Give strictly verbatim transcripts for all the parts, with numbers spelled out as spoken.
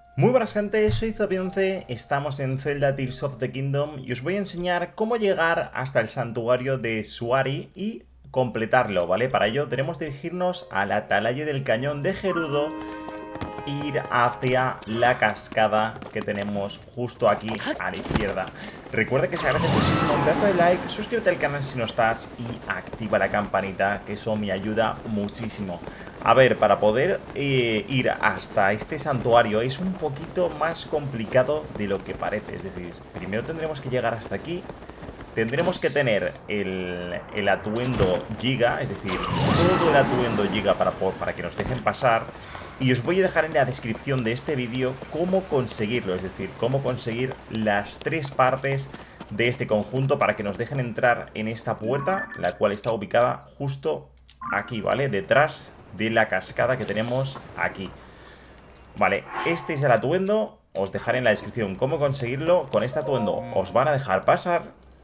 Muy buenas gente, soy Zobionce, estamos en Zelda Tears of the Kingdom y os voy a enseñar cómo llegar hasta el santuario de Suari y completarlo, ¿vale? Para ello tenemos que dirigirnos a la atalaya del cañón de Gerudo, ir hacia la cascada que tenemos justo aquí a la izquierda. Recuerda que se agradece muchísimo un pedazo de like, suscríbete al canal si no estás y activa la campanita, que eso me ayuda muchísimo. A ver, para poder eh, ir hasta este santuario es un poquito más complicado de lo que parece. Es decir, primero tendremos que llegar hasta aquí. Tendremos que tener el, el atuendo Giga, es decir, todo el atuendo Giga para, para que nos dejen pasar. Y os voy a dejar en la descripción de este vídeo cómo conseguirlo, es decir, cómo conseguir las tres partes de este conjunto para que nos dejen entrar en esta puerta, la cual está ubicada justo aquí, ¿vale? Detrás de la cascada que tenemos aquí. Vale, este es el atuendo, os dejaré en la descripción cómo conseguirlo. Con este atuendo os van a dejar pasar.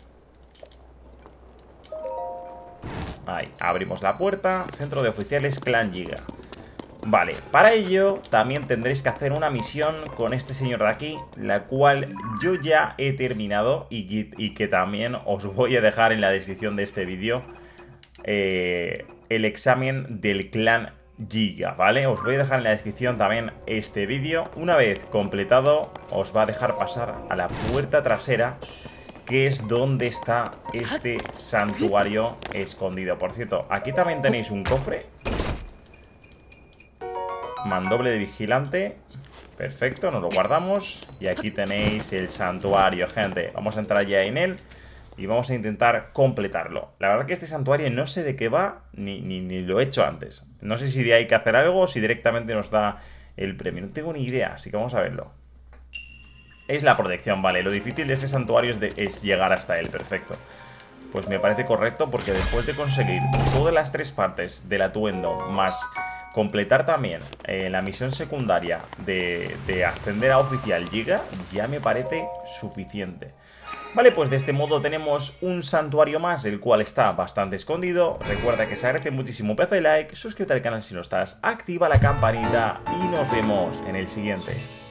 Ahí, abrimos la puerta. Centro de oficiales Clan Giga. Vale, para ello también tendréis que hacer una misión con este señor de aquí, la cual yo ya he terminado y que, y que también os voy a dejar en la descripción de este vídeo eh, el examen del Clan Giga, ¿vale? Os voy a dejar en la descripción también este vídeo. Una vez completado, os va a dejar pasar a la puerta trasera, que es donde está este santuario escondido. Por cierto, aquí también tenéis un cofre. Mandoble de vigilante. Perfecto, nos lo guardamos. Y aquí tenéis el santuario, gente. Vamos a entrar ya en él y vamos a intentar completarlo. La verdad que este santuario no sé de qué va, ni, ni, ni lo he hecho antes. No sé si hay que hacer algo o si directamente nos da el premio. No tengo ni idea, así que vamos a verlo. Es la protección, vale. Lo difícil de este santuario es, de, es llegar hasta él, perfecto. Pues me parece correcto porque después de conseguir todas las tres partes del atuendo, más completar también eh, la misión secundaria de, de ascender a oficial Giga, ya me parece suficiente. Vale, pues de este modo tenemos un santuario más, el cual está bastante escondido. Recuerda que se agradece muchísimo un pedazo de like, suscríbete al canal si no estás, activa la campanita y nos vemos en el siguiente.